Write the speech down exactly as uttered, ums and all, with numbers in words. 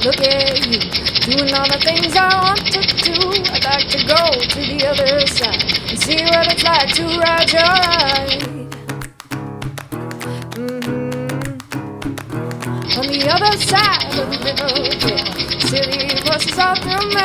Look at you, doing all the things I want to do. I'd like to go to the other side and see what it's like to ride your ride. Mm-hmm. On the other side of the river, yeah, silly voices all through my